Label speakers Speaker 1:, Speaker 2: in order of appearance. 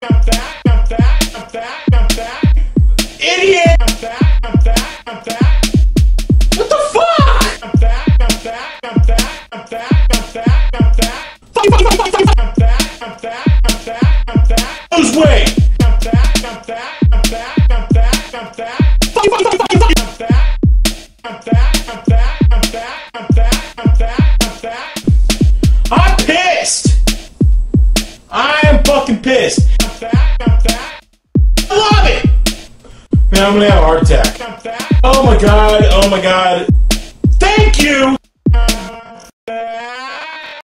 Speaker 1: Idiot! What the fuck? Lose weight! I'm pissed! I am fucking pissed! I love it! Man, I'm gonna have a heart attack. Oh my god, oh my god. Thank you!